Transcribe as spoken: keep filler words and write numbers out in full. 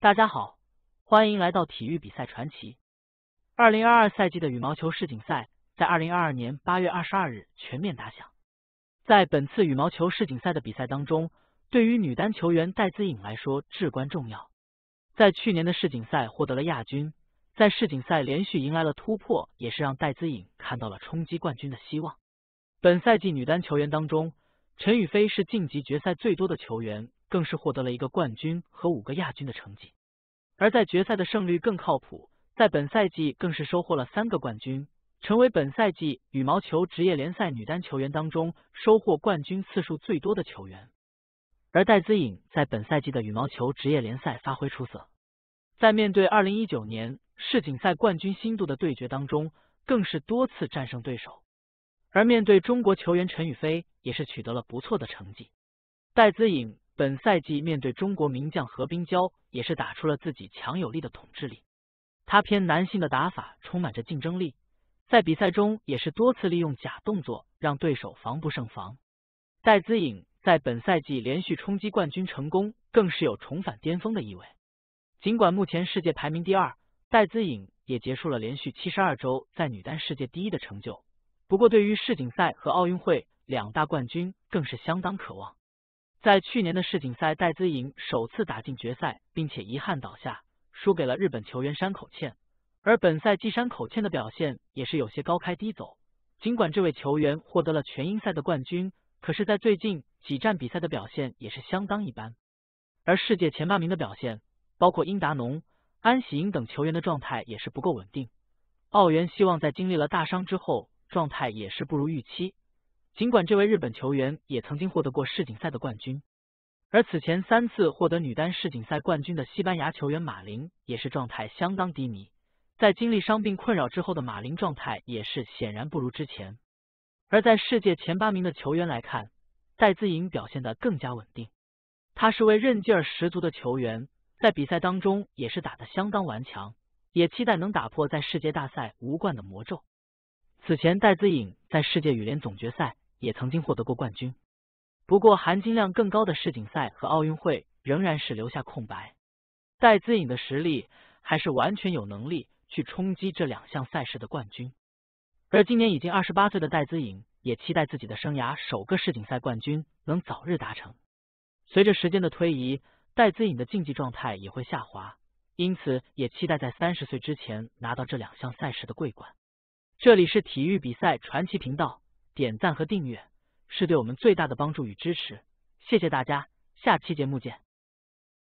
大家好，欢迎来到体育比赛传奇。二零二二赛季的羽毛球世锦赛在二零二二年八月二十二日全面打响。在本次羽毛球世锦赛的比赛当中，对于女单球员戴资颖来说至关重要。在去年的世锦赛获得了亚军，在世锦赛连续迎来了突破，也是让戴资颖看到了冲击冠军的希望。本赛季女单球员当中，陈雨菲是晋级决赛最多的球员，更是获得了一个冠军和五个亚军的成绩。而在决赛的胜率更靠谱，在本赛季更是收获了三个冠军，成为本赛季羽毛球职业联赛女单球员当中收获冠军次数最多的球员。而戴资颖在本赛季的羽毛球职业联赛发挥出色，在面对二零一九年世锦赛冠军新度的对决当中，更是多次战胜对手。而面对中国球员陈雨菲，也是取得了不错的成绩。戴资颖本赛季面对中国名将何冰娇，也是打出了自己强有力的统治力。他偏男性的打法充满着竞争力，在比赛中也是多次利用假动作让对手防不胜防。戴资颖在本赛季连续冲击冠军成功，更是有重返巅峰的意味。尽管目前世界排名第二，戴资颖也结束了连续七十二周在女单世界第一的成就，不过对于世锦赛和奥运会两大冠军更是相当渴望。在去年的世锦赛，戴资颖首次打进决赛，并且遗憾倒下，输给了日本球员山口茜。而本赛季山口茜的表现也是有些高开低走，尽管这位球员获得了全英赛的冠军，可是在最近几站比赛的表现也是相当一般。而世界前八名的表现，包括殷达农、安喜英等球员的状态也是不够稳定。奥原希望在经历了大伤之后，状态也是不如预期。尽管这位日本球员也曾经获得过世锦赛的冠军，而此前三次获得女单世锦赛冠军的西班牙球员马林也是状态相当低迷，在经历伤病困扰之后的马林状态也是显然不如之前。而在世界前八名的球员来看，戴资颖表现得更加稳定，他是位韧劲儿十足的球员，在比赛当中也是打得相当顽强，也期待能打破在世界大赛无冠的魔咒。此前戴资颖在世界羽联总决赛也曾经获得过冠军，不过含金量更高的世锦赛和奥运会仍然是留下空白。戴资颖的实力还是完全有能力去冲击这两项赛事的冠军。而今年已经二十八岁的戴资颖也期待自己的生涯首个世锦赛冠军能早日达成。随着时间的推移，戴资颖的竞技状态也会下滑，因此也期待在三十岁之前拿到这两项赛事的桂冠。这里是体育比赛传奇频道，点赞和订阅是对我们最大的帮助与支持，谢谢大家，下期节目见。